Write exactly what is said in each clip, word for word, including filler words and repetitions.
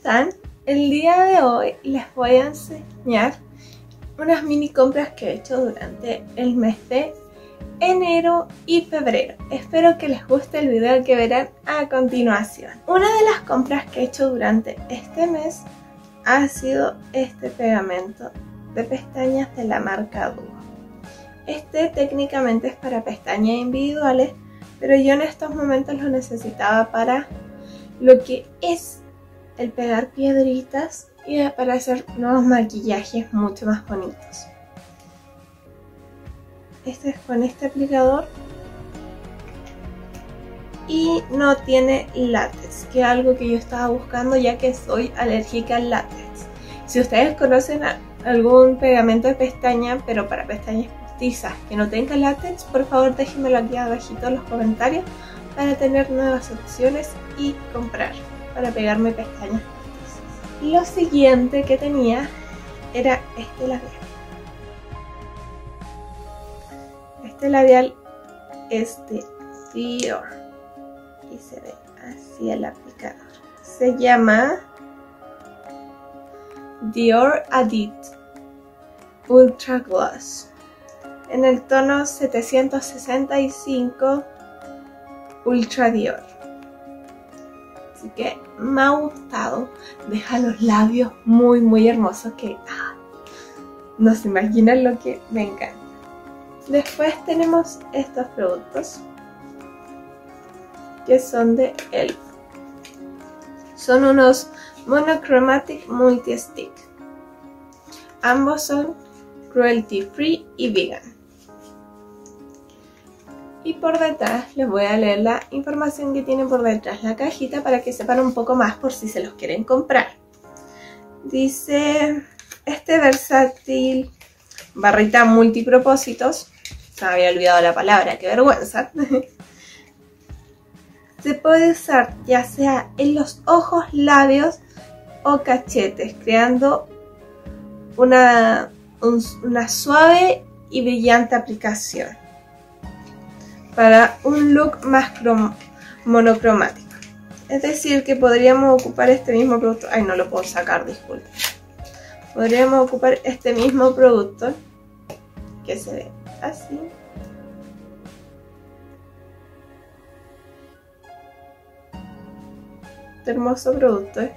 están? El día de hoy les voy a enseñar unas mini compras que he hecho durante el mes de enero y febrero. Espero que les guste el video que verán a continuación. Una de las compras que he hecho durante este mes ha sido este pegamento de pestañas de la marca Duo. Este técnicamente es para pestañas individuales, pero yo en estos momentos lo necesitaba para lo que es el pegar piedritas y para hacer nuevos maquillajes mucho más bonitos. Este es con este aplicador y no tiene látex, que es algo que yo estaba buscando ya que soy alérgica al látex. Si ustedes conocen algún pegamento de pestaña, pero para pestañas postizas que no tenga látex, por favor déjenmelo aquí abajito en los comentarios para tener nuevas opciones y comprar para pegarme pestañas postizas. Lo siguiente que tenía era este labial. Este labial es de Dior y se ve así el aplicador. Se llama Dior Adit Ultra Gloss en el tono setecientos sesenta y cinco Ultra Dior. Así que me ha gustado, deja los labios muy muy hermosos que ah, no se imaginan lo que me encanta. Después tenemos estos productos que son de Elf. Son unos Monochromatic Multi Stick. Ambos son cruelty free y vegan. Y por detrás les voy a leer la información que tiene por detrás la cajita para que sepan un poco más por si se los quieren comprar. Dice, este versátil barrita multipropósitos, se me había olvidado la palabra, qué vergüenza. Se puede usar ya sea en los ojos, labios o cachetes, creando una, un, una suave y brillante aplicación para un look más monocromático. Es decir, que podríamos ocupar este mismo producto. Ay, no lo puedo sacar, disculpen. Podríamos ocupar este mismo producto que se ve así. Este hermoso producto ¿eh?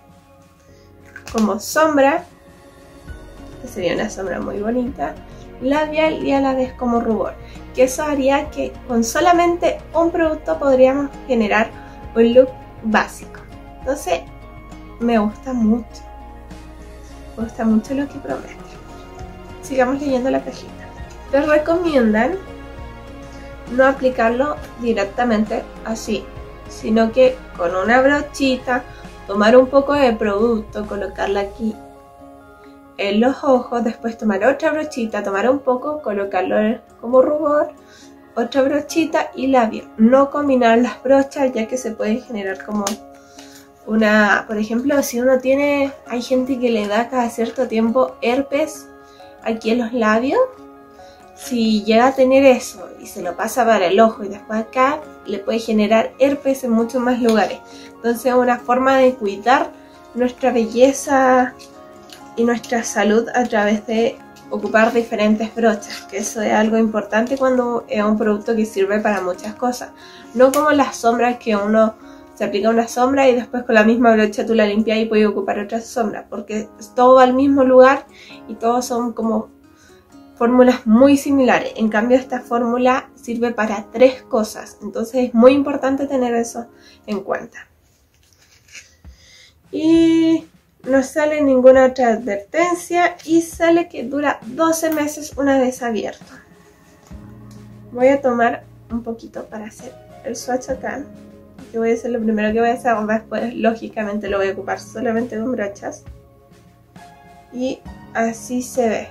como sombra, que sería una sombra muy bonita, labial y a la vez como rubor, que eso haría que con solamente un producto podríamos generar un look básico. Entonces me gusta mucho, me gusta mucho lo que promete. Sigamos leyendo la cajita. Les recomiendan no aplicarlo directamente así, sino que con una brochita tomar un poco de producto, colocarla aquí en los ojos, después tomar otra brochita, tomar un poco, colocarlo como rubor, otra brochita y labio. No combinar las brochas ya que se puede generar como una, por ejemplo, si uno tiene, hay gente que le da cada cierto tiempo herpes aquí en los labios. Si llega a tener eso y se lo pasa para el ojo y después acá, le puede generar herpes en muchos más lugares. Entonces es una forma de cuidar nuestra belleza y nuestra salud a través de ocupar diferentes brochas, que eso es algo importante cuando es un producto que sirve para muchas cosas. No como las sombras que uno se aplica una sombra y después con la misma brocha tú la limpias y puedes ocupar otra sombra, porque todo va al mismo lugar y todos son como fórmulas muy similares. En cambio esta fórmula sirve para tres cosas, entonces es muy importante tener eso en cuenta. Y no sale ninguna otra advertencia y sale que dura doce meses una vez abierto. Voy a tomar un poquito para hacer el swatch acá, que voy a hacer lo primero que voy a hacer, después lógicamente lo voy a ocupar solamente con brochas. Y así se ve.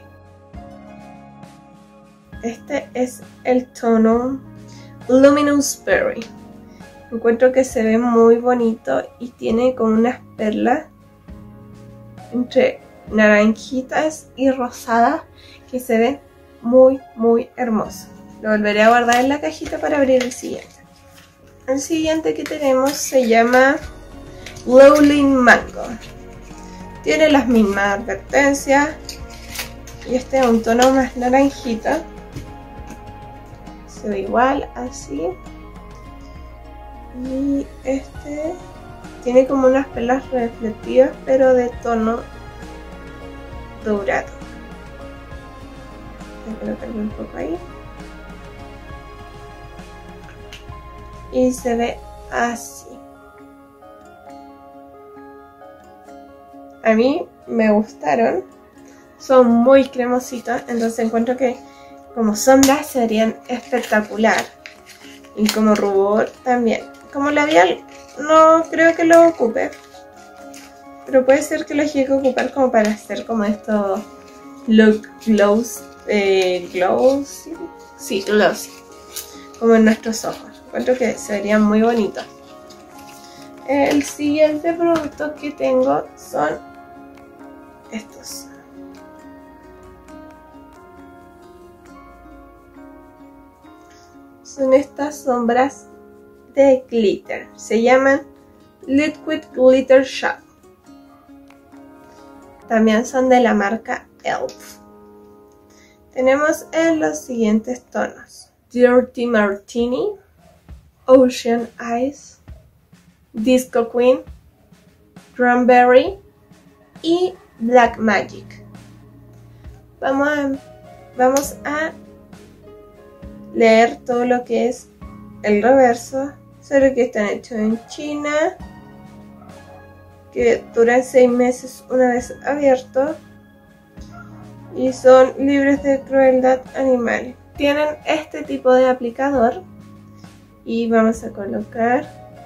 Este es el tono Luminous Berry. Encuentro que se ve muy bonito y tiene como unas perlas entre naranjitas y rosadas que se ve muy muy hermoso. Lo volveré a guardar en la cajita para abrir el siguiente. El siguiente que tenemos se llama Lowling Mango. Tiene las mismas advertencias. Y este es un tono más naranjita. Se ve igual, así. Y este tiene como unas perlas reflectivas, pero de tono dorado. Voy a colocarlo un poco ahí. Y se ve así. A mí me gustaron. Son muy cremositos, entonces encuentro que como sombras serían espectacular. Y como rubor también. Como labial no creo que lo ocupe. Pero puede ser que lo llegue a ocupar como para hacer como estos look glows. Eh, glossy. Sí, glossy. Como en nuestros ojos. Encuentro que se verían muy bonitos. El siguiente producto que tengo son estos. Son estas sombras de glitter. Se llaman Liquid Glitter Shop. También son de la marca E L F. Tenemos en los siguientes tonos: Dirty Martini, Ocean Eyes, Disco Queen, Cranberry y Black Magic. Vamos a, vamos a leer todo lo que es el reverso. Sobre que están hechos en China, que duran seis meses una vez abiertos y son libres de crueldad animal. Tienen este tipo de aplicador y vamos a colocar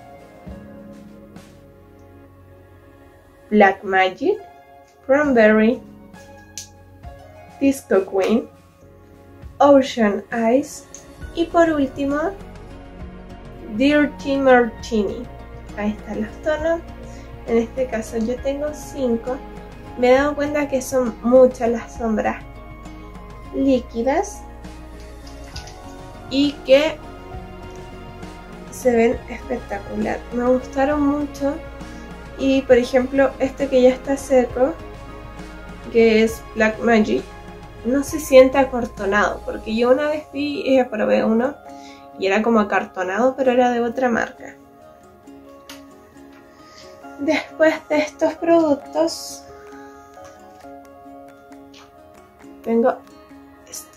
Black Magic, Cranberry, Disco Queen, Ocean Eyes y por último Dirty Martini. Ahí están los tonos. En este caso yo tengo cinco. Me he dado cuenta que son muchas las sombras líquidas y que se ven espectacular. Me gustaron mucho. Y por ejemplo este que ya está seco, que es Black Magic, no se siente acartonado, porque yo una vez vi y eh, probé uno y era como acartonado, pero era de otra marca. Después de estos productos tengo este,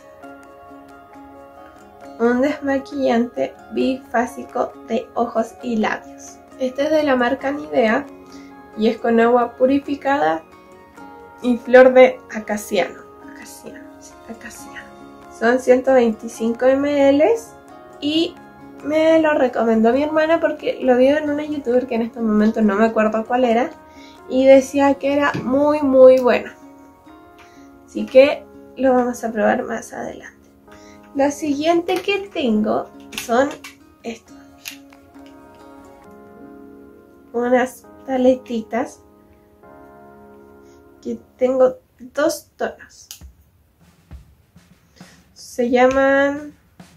un desmaquillante bifásico de ojos y labios. Este es de la marca Nivea y es con agua purificada y flor de acaciano. Acaciano, sí, acaciano. Son ciento veinticinco mililitros y me lo recomendó mi hermana porque lo vio en una youtuber que en estos momentos no me acuerdo cuál era y decía que era muy muy bueno. Así que lo vamos a probar más adelante. Lo siguiente que tengo son estos. Unas paletitas que tengo dos tonos. Se llaman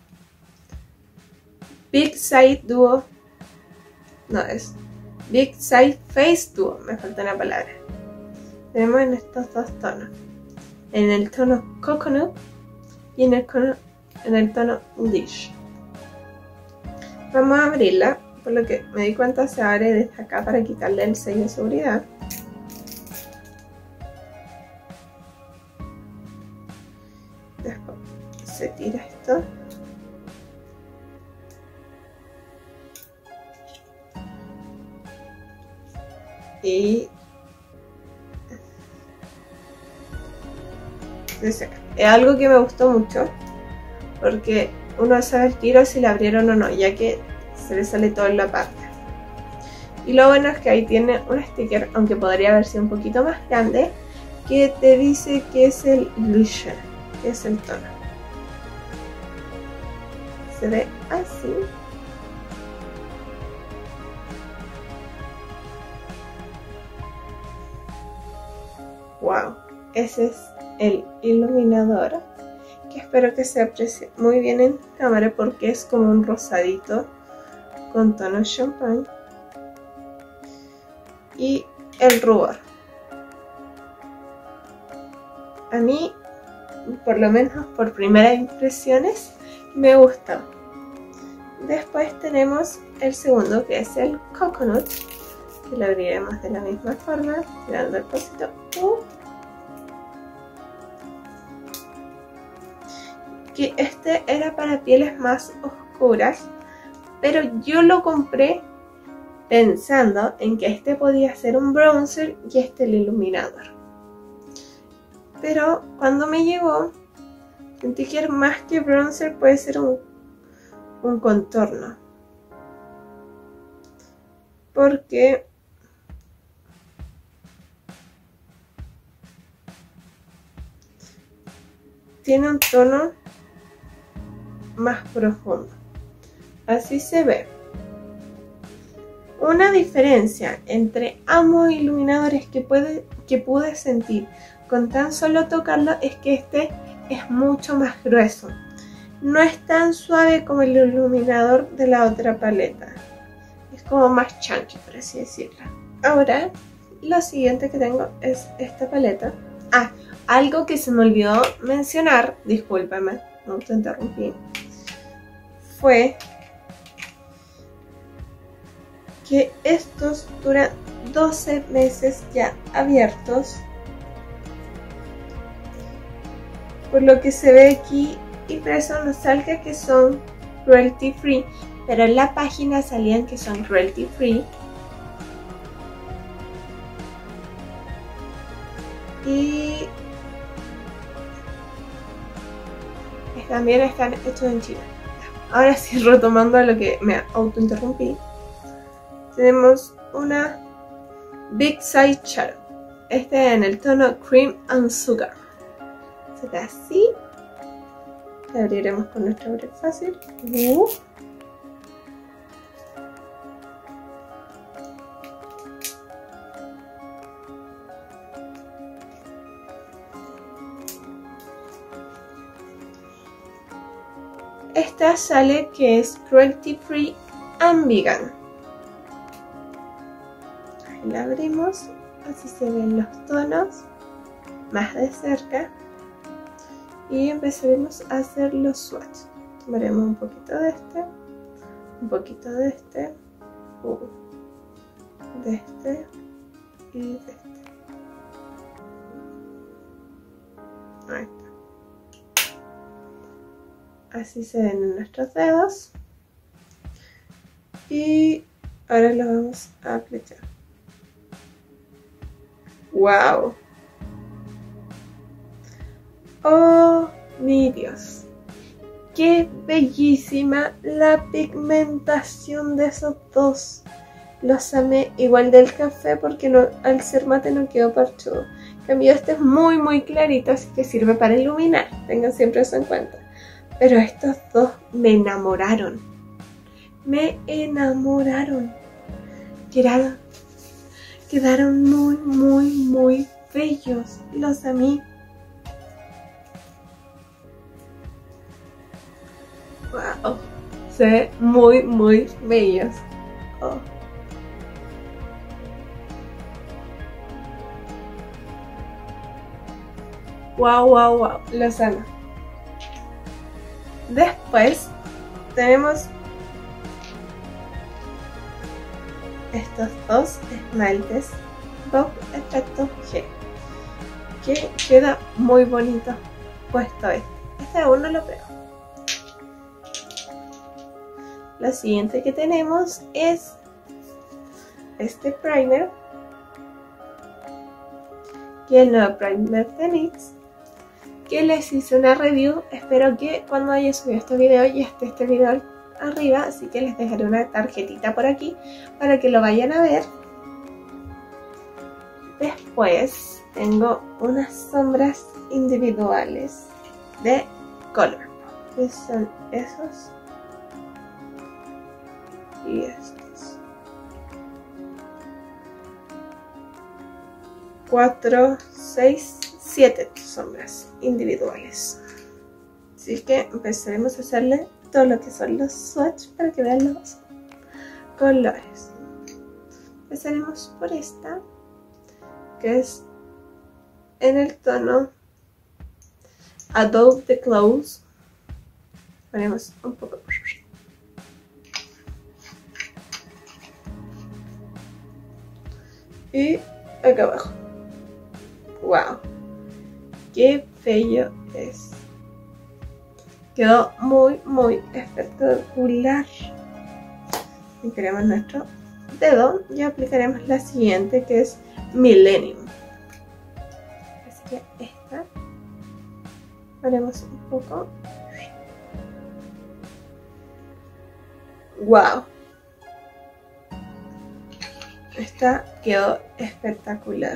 Big Side Duo. No, es Big Side Face Duo. Me falta una palabra. Tenemos en estos dos tonos. En el tono Coconut y en el, tono, en el tono Dish. Vamos a abrirla. Por lo que me di cuenta se abre desde acá para quitarle el sello de seguridad. Después se tira esto. Y es algo que me gustó mucho porque uno sabe el tiro si la abrieron o no, ya que se le sale todo en la parte. Y lo bueno es que ahí tiene un sticker, aunque podría haber sido un poquito más grande, que te dice que es el blusher, que es el tono. Se ve así. Wow, ese es el iluminador, que espero que se aprecie muy bien en cámara porque es como un rosadito con tono champán. y el rubor. A mí, por lo menos por primeras impresiones, me gustó. Después tenemos el segundo, que es el Coconut, que lo abriremos de la misma forma, tirando el cosito. Uh. Que este era para pieles más oscuras, pero yo lo compré pensando en que este podía ser un bronzer y este el iluminador. Pero cuando me llegó, sentí que más que bronzer puede ser un, un contorno. Porque tiene un tono más profundo. Así se ve. Una diferencia entre ambos iluminadores que, puede, que pude sentir con tan solo tocarlo es que este es mucho más grueso. No es tan suave como el iluminador de la otra paleta. Es como más chunky, por así decirlo. Ahora, lo siguiente que tengo es esta paleta. Ah, algo que se me olvidó mencionar, discúlpame, no te interrumpí, fue que estos duran doce meses ya abiertos, por lo que se ve aquí, y por eso nos salga que son cruelty free, pero en la página salían que son cruelty free. Y también están hechos en China. Ahora sí, retomando lo que me autointerrumpí, tenemos una Big Size Shadow. Este en el tono Cream and Sugar. Se ve así. La abriremos con nuestro abre fácil. Uh. Esta sale que es cruelty free and vegan. Ahí la abrimos, así se ven los tonos más de cerca. Y empezaremos a hacer los swatches. Tomaremos un poquito de este, un poquito de este, uh, de este y de este. Ahí está. Así se ven en nuestros dedos. Y ahora lo vamos a aplicar. ¡Wow! ¡Oh, mi Dios! ¡Qué bellísima la pigmentación de esos dos! Los amé, igual del café, porque no, al ser mate no quedó parchudo. En cambio este es muy muy clarito, así que sirve para iluminar. Tengan siempre eso en cuenta. Pero estos dos me enamoraron. Me enamoraron. Quedaron, quedaron muy, muy, muy bellos. Los amé. Wow. Se ven muy, muy bellos. Oh. Wow, wow, wow. Los amo. Después tenemos estos dos esmaltes Vogue Effecto G, que queda muy bonito puesto este. Este aún no lo pruebo. Lo siguiente que tenemos es este primer, que es el nuevo primer de N Y X, que les hice una review. Espero que cuando haya subido este video ya esté este video arriba, así que les dejaré una tarjetita por aquí para que lo vayan a ver. Después tengo unas sombras individuales de Colourpop, que son esos y estos. cuatro, seis, siete sombras individuales. Así que empezaremos a hacerle todo lo que son los swatches para que vean los colores. Empezaremos por esta, que es en el tono Adobe the Clothes. Ponemos un poco. Y acá abajo. ¡Wow! ¡Qué bello es! Quedó muy, muy espectacular. Aplicaremos nuestro dedo y aplicaremos la siguiente, que es Millennium. Así que esta haremos un poco. ¡Wow! Esta quedó espectacular.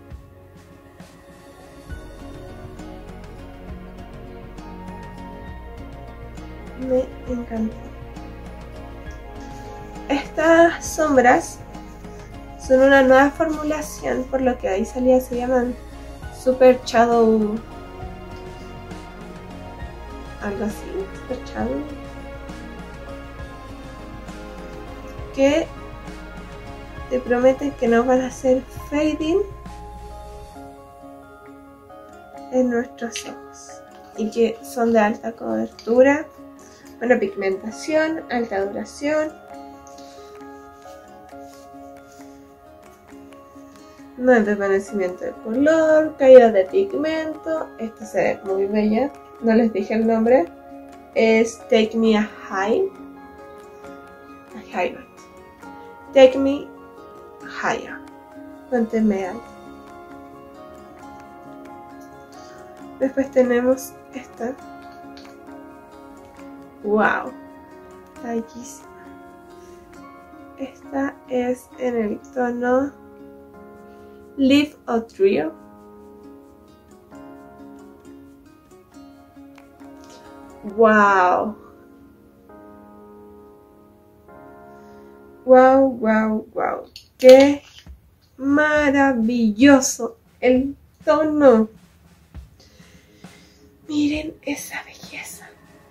Me encantó. Estas sombras son una nueva formulación, por lo que ahí salía, se llaman Super Shadow, algo así, Super Shadow, que te prometen que no van a hacer fading en nuestros ojos y que son de alta cobertura, buena pigmentación, alta duración, no hay desvanecimiento de color, caída de pigmento. Esta se ve muy bella, no les dije el nombre, es Take Me a High, a Higher, Take Me Higher, manténme alto. Después tenemos esta. Wow, está bellísima. Esta es en el tono Live a Trio. Wow. Wow, wow, wow. Qué maravilloso el tono. Miren esa belleza.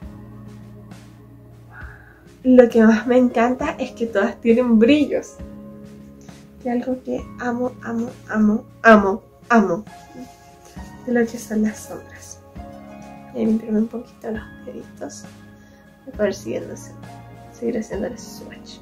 Lo que más me encanta es que todas tienen brillos. Que es algo que amo, amo, amo, amo, amo. De lo que son las sombras. Voy a limpiarme un poquito los deditos. Voy a poder siguiendo, seguir haciendo el swatch.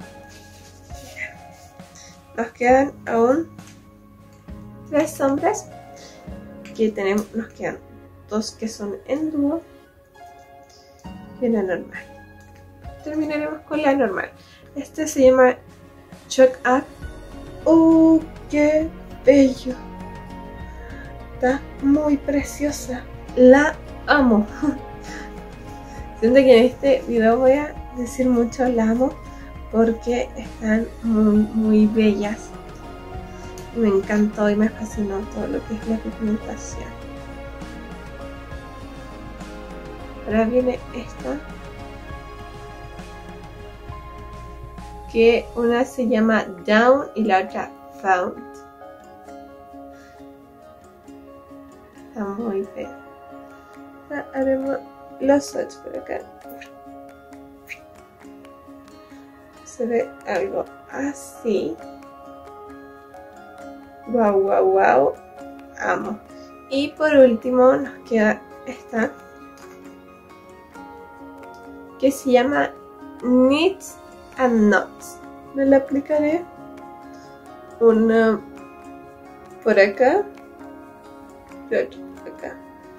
Nos quedan aún tres sombras. Aquí tenemos, nos quedan dos que son en dúo y una normal. Terminaremos con la normal. Este se llama Choke Up. ¡Oh, qué bello! Está muy preciosa. La amo. Siento que en este video voy a decir mucho la amo porque están muy, muy bellas. Me encantó y me fascinó todo lo que es la pigmentación. Ahora viene esta, que una se llama Down y la otra Found. Está muy fea. Ahora haremos los swatch por acá. Se ve algo así. Wow, wow, wow. Amo. Y por último nos queda esta, que se llama Knits and Knots. Me la aplicaré una por acá y otra por acá.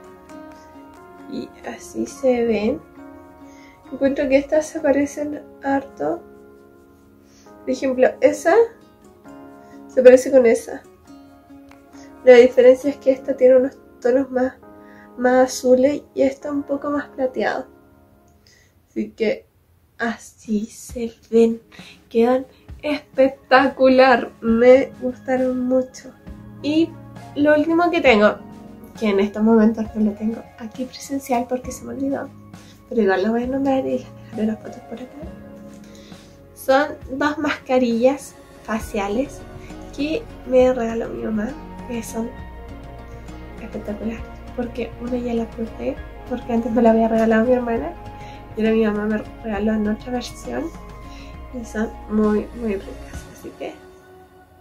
Y así se ven. Encuentro que estas se parecen harto. Por ejemplo, esa se parece con esa. La diferencia es que esta tiene unos tonos más, más azules y esta un poco más plateado. Así que así se ven. Quedan espectacular. Me gustaron mucho. Y lo último que tengo, que en estos momentos no lo tengo aquí presencial porque se me olvidó, pero igual lo voy a nombrar y les dejaré las fotos por acá. Son dos mascarillas faciales que me regaló mi mamá, que son espectaculares. Porque una ya la probé, porque antes me la había regalado mi hermana. Y ahora mi mamá me regaló en otra versión y son muy muy ricas, así que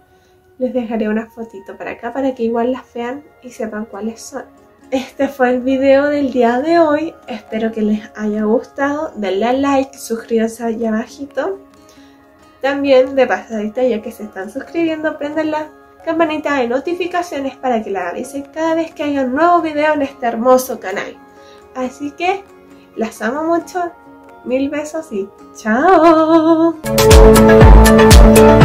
les dejaré una fotito para acá para que igual las vean y sepan cuáles son. Este fue el video del día de hoy, espero que les haya gustado, denle a like, suscríbanse allá abajito. También de pasadita, ya que se están suscribiendo, prendan la campanita de notificaciones para que la avisen cada vez que haya un nuevo video en este hermoso canal. Así que las amo mucho, mil besos y ¡chao!